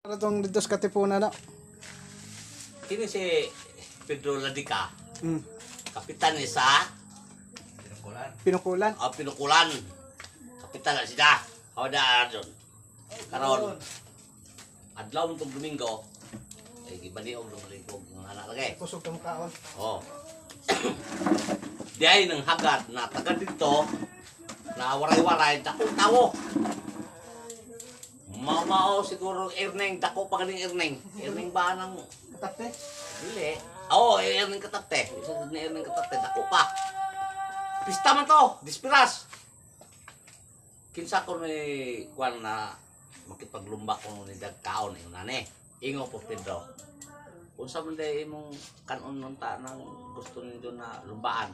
Para tong dito sa Katipunan na. Kini si Pedro Ladica. Mm. Kapitan ni sa Pinukulan. Pinukulan. Kapitan na siya. Hawada doon. Karon. Adlaw nitong Domingo. Ay gibaniog ng lingkod ng anak lagi. Kusog ka mukaon. Oh. Diay ng hagat na taga dito na waray-waray dakong tawo. Mamao siguro earning dako pa ganing earning. Earning ba nang Katapte. dili? Oo, earning katapte. Isa na earning katapte dako pa. Pista man to, dispiras. Kinsa ko ni kuan na makipaglumbak ko ni dagkaon ingon nani. Ingo po Pedro. Unsa man day imong kanon nun ta nang gusto ninyo na lumbaan.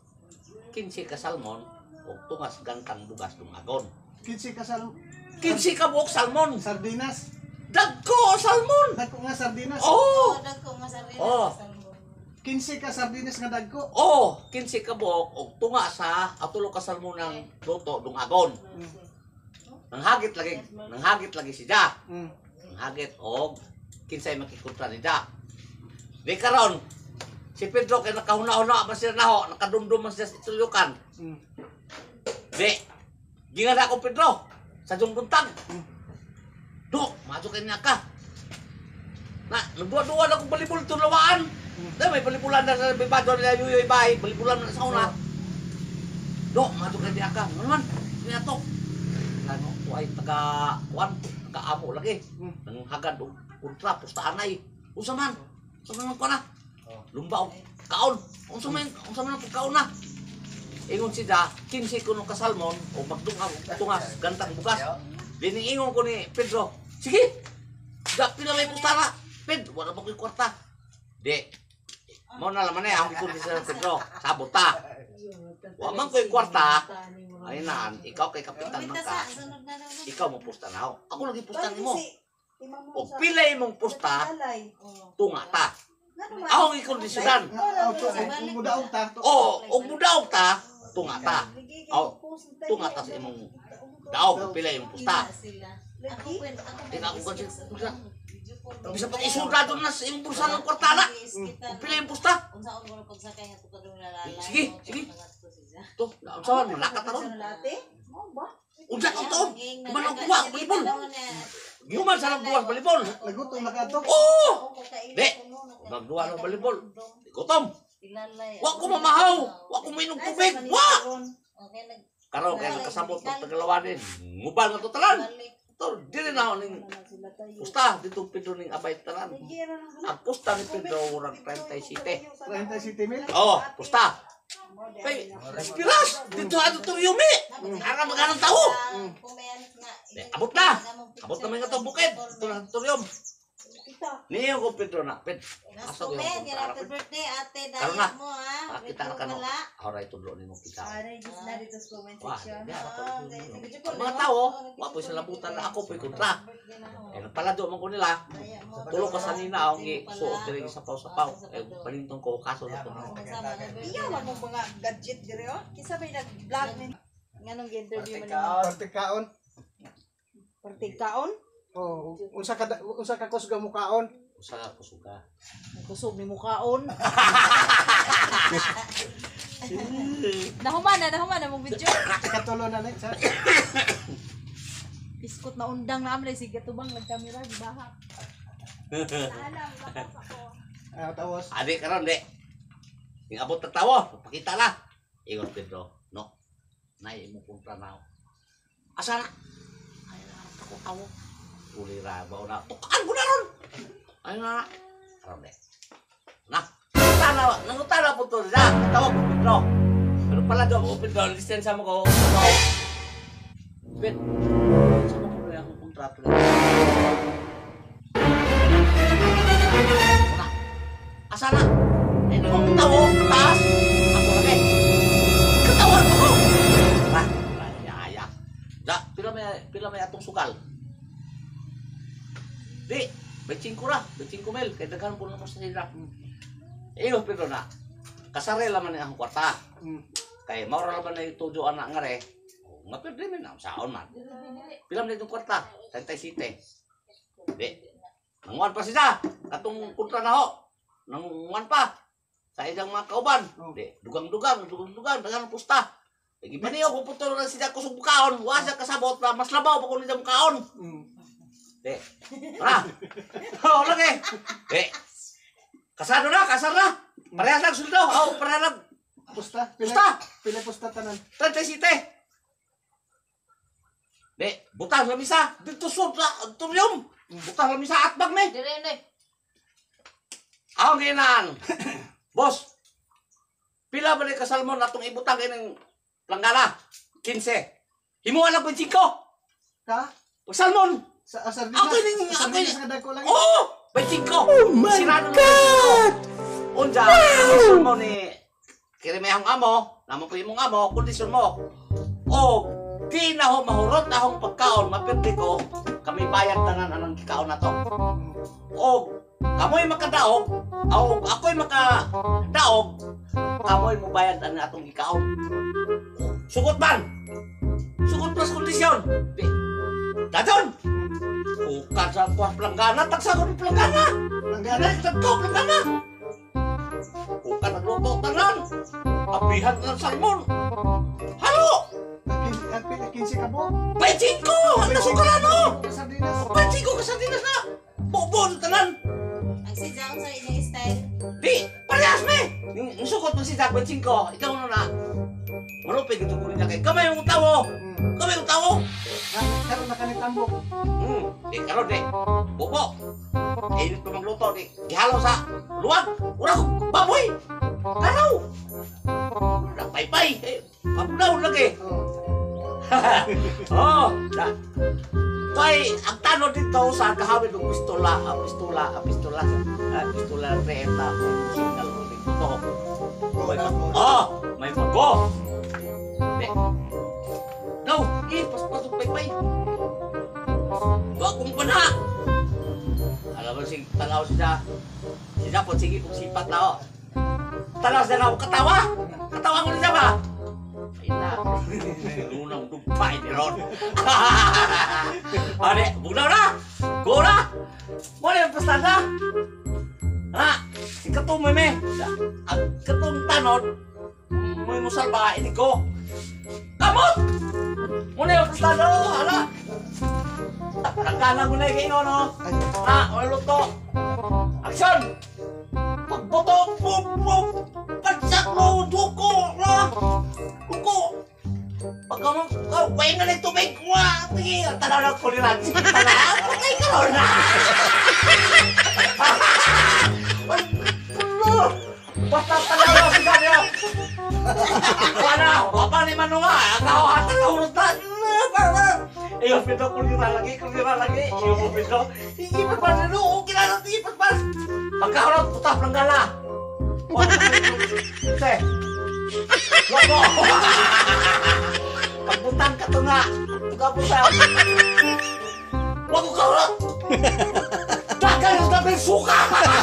15 ka salmon ug tungas gantang bugas dumagon. 15 ka 15 ka buok salmon. sardinas. Dagko salmon. Dagko nga sardinas. Oh. Dagko nga sardinas. Oh. 15 ka sardinas nga dagko. Oh, 15 ka buok ug tunga sa atulo ka salmon ng luto dumagon. Nanghagit lagi siya. Mm. Nanghagit og kinsay makikontra ni da. Di karon si Pedro kay nakahuna-huna man siya naho, nakadumdum man siya sa itulukan. Mm. Di, gingan ako Pedro sa jungbuntag. Do, mato kay niya ka. Na, nagduwa-duwa na akong balibol tulawaan. Dahil may balibulan na sa bibado nila yuyoy bahay, balibulan na sa una. Do, mato kay niya ka. Ano man, niya to. Ano, ay taga-kuan, taga-amo lagi. Nang hagad o kontra, pustaan na eh. Unsa man ko na. Lumbaw, kaon. Unsa man ang pagkaon na. Ingon siya, 15 ko nung kasalmon, o magdungag, tungas, gantang bukas. Dining ingon ko ni Pedro, sige, pila may pustana. Ped, wala ba ko'y kwarta? Di, mo na laman ang ikon ni Pedro, sabot ta. Wala man ko'y kwarta, ay na, ikaw kay kapitan man ka. Ikaw mo pusta na ako. Ako lagi pusta ni mo. O pilay mong pusta, tunga ta. Ako ang ikondisyonan. Mudaog ta. O mudaog ta, tunga ta. Tunga ta sa imong daog, pilay mong pusta. Di na ako konsensya. Bisa pag isura doon na sa imong bursa ng kwartala. Pilay mong pusta. Sige. Ito, saan, malakat na ron. Unsa ka to? Kuman ang buwag, balibol. Guman sa nang buwag, balibol. Nagutom na ka to. Oo! Di, magduwa ng balibol. Gutom. Wa ko mamahaw. Wa ko mainog tubig. Wa! Karon kaya nakasabot ng Tagalawanin. Ngubal nga to talan. Ito, di rin ako ng pusta. Dito Pedro ng abay talan. Ang pusta ni Pedro, urang 37. 37 mil. Oo, pusta. Kay, respiras. Dito ato to yumi. Ara maganang tao. Abot na. Abot na may nga to bukid. Ito na to yum. Niyo ko Pedro na. Ped, asa ko yung Happy birthday, ate, Karon dayat na. mo ha. Kita na ka no. Aray tudlo nimo kita. Wah, mga tao, wa po sila labutan na ako po'y kontra. Eh, nagpalado man ko nila. Tulong ka sa nina, ako suot diri sa sapaw-sapaw. Eh, palintong ko, kaso na ito. Iyawan mo mga gadget dire oh. Kisa may nag-vlog ni nganong interview man Partikaon. Partikaon? Oh, unsa ka kusga mukaon. Usa ka kusuga. Kusog ni mukaon. Nahuman na mong video. Katulo na ni sa. Biskot na undang na amlay sige tubang nagkamera di baha. Alam lakas ako. Tawas. Adi karon di. Ning abot ta tawo, pakita na. Ingon Pedro, no. Nay mo kontra na. Asa na? Ay na ako tawo. Ulira ba na. Tukan mo na ron. Ay na. Karon di. Na. Nangutana po to siya. Tawag po Pedro. Pero pala daw po Pedro, lisensya mo ko. Bet. Sama ko na yung kontrato na. Asa na? Eh, nung tawo, taas. Ako lagi. Katawan mo ko. Raya. Da, pila may atong sugal. Di, may 5 ra. May 5 mil. Kaya daghan po naman sa hirap. Iyo, pero na. Kasare laman ni ang kwarta. Kaya maura laman na yung tudo anak nga re. Nga pero di man, saon man. Pilam na itong kwarta. 37. Di. Nanguan pa siya. Katong kontra na ho. Nanguan pa. Sa ilang mga kauban. Di, dugang-dugang, dagan ang pusta. Lagi pa niyo, puputol na siya kusog bukaon. Huwag siya kasabot na mas labaw pa kung niya bukaon. Di, tara. Oo, lagi. Di, kasado na, kasar na. Parehas lang suldo. Oo, parehas lang. Pusta. Pusta. Pila pusta tanan. 37. Di, butang lamisa. Dito sud sa auditorium. Butang lamisa atbag me. Dire na. Ang ginan. Boss. Pila ba ni kasalmon atong ibutang ining planggana? 15. Himuan lang 25. Ka? Pagsalmon. Sa sardinas. Ako ning Sardinas nga dako lang. Oh, 25. Oh my God. Unja, kondisyon mo ni kirimehang amo, naman po imong amo, kondisyon mo. O, di na ho mahurot na hong pagkaon, mapirti ko, kami bayad tanan anang kikaon na to. O, kamoy makadaog, o ako'y makadaog, kamoy mo bayad ang atong kikaon. Sugot man! Sugot plus kondisyon! Di, dadon! Bukan sa kuah pelangganan, taksagon ng pelangganan! Langgana. Tagkaw pelangganan! Bukan nagluto tanan! Abihan ng salmon! Halo! Pila 15 ka po. Paitin ko! Ang nasukarano! Sardinas. Paitin ko kasardinas na! Bobo sa tanan! Ang sijaon sa inyong style. Di! Parehas me! Yung sukot mo si Jack Paitin ko, ikaw na. Marupin ito ko rin niya kay kamay mong tawo! Kamay mong tawo! Karon na kanitambok. Di karon di. Bobo! Init pa magluto di. Ihalo sa luwag! Ura ko! Baboy! Karaw! Pay-pay! Kabudaw lagi! Oh! Kay, ang tanong dito sa kahawin ng pistola, pistola ng renta, singal mo dito. May mago! No! Pasok pay-pay! Huwag kong pana! Alam mo sing tanaw siya. Siya po, sige pong sipat na ako. Tanaw siya na ako katawa! Katawa ko niya ba? Ay na, nunang dumpay ni Ron. Ade, bugnaw na! Go na! Muna yung pastada! Ha? Si Katumay me! Ang Katum tanod, may musal ba ini ko? Kamot! Muna yung pastada ko, hala! Nagkana ko na yung kayo, no? Ha? Wala luto! Action! Pagboto! Pum! Pum! Pansak mo! Duko! Duko! Pagka mo, pahin na ng tubig! Wah! Tingin! Tanaw ng kuliran! Tanaw! Patay ka ron! Basta tanaw lang si Ganyo! Wala! Wapa ni Manu nga! Nakawatan na urot na! Iyo, pito, kulira lagi! Iyo mo, pito! Iipat pa rin! Oo, kinanong iipat pa! Pagkaharap, putap ng gala! Ite! Loko! Pagbutan ka to nga! Pagkapusa! Wag ko kaurap! Dagan yung gabi suka!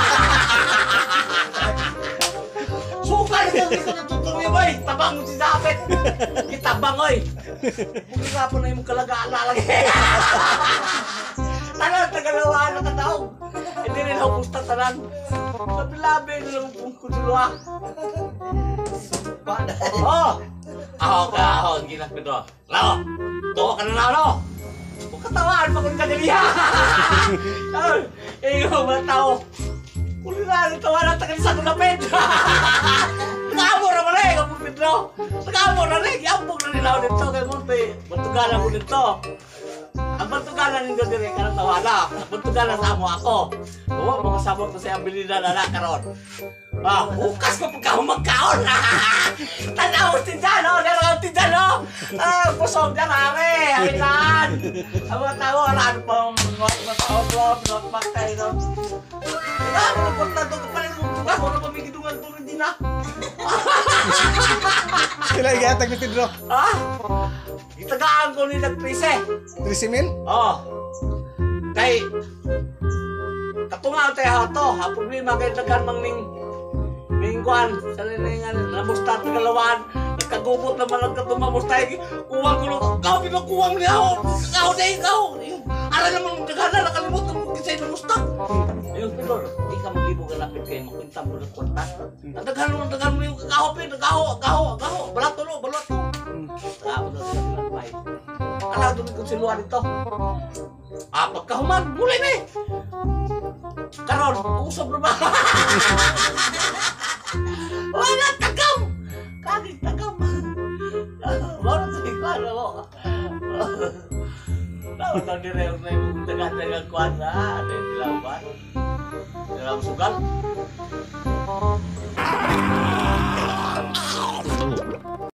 Suka yung gabi ko natutuloy boy! Tabang mo si David! Itabang oy! Pagkaka po na yung kalagaan lalagi! Tanan, tagalawaan na kataog! Hindi rin ako pusta tanan! Labi-labi nila mong pungko duluwa! Oh! Ako ka, gilas ko doon! Lalo! Tuwa ka na na, no? Kung katawaan pa kung kagaliha! Ikaw ba tao? Kung na tawa na tagal sa tulapid! Nag-aamor naman na eh, kapag Pedro! Nag-aamor na rin! Iambog na nila ako dito kay Monte! Bantugalan ko dito! Ang bantugalan ninyo din ka ng tawala! Ang bantugalan sa amo ako! Huwag mo kasabot ko sa abilidad na nakaroon! Hukas ko pagka magkaon! Tanaw si dyan, no? Tanaw si dyan, no? Pusog dyan, hame! Hamitan! Ang mga tao, alaan pa mga tao, pinot magtay, no? Ano, nagpunta doon ka pa rin kung ako na pamigidungan doon din, na? Sila igatag ni Pedro. Ha? Itagaan ko ni nagprise. 13,000? Oo. Kay, katunga tayo hato, ha problema kay dagan mang mingguan, sa nilingan, namusta at nagalawaan, nagkagubot naman ang katumamusta, kuwang ko, kau pinakuwang niya ako, ikaw na ikaw, ara naman dagan na, nakalimutan mo kasi kayo ng gusto. Ayun, Pedro, di ka maglibog galapit kayo, makwinta mo ng kwartas. Nagdaghan mo yung kakaho, Pedro, kakaho. Balato. Tapos na sila bay. Alam doon kung siluan ito. Pagkahuman, muli na eh. Karon, usap na ba? Wala, tagam! Kagig tagam. Wala sa ikaw, mo. Tahu tahu dia yang tengah-tengah kuasa, ada yang dilawan dalam sugal.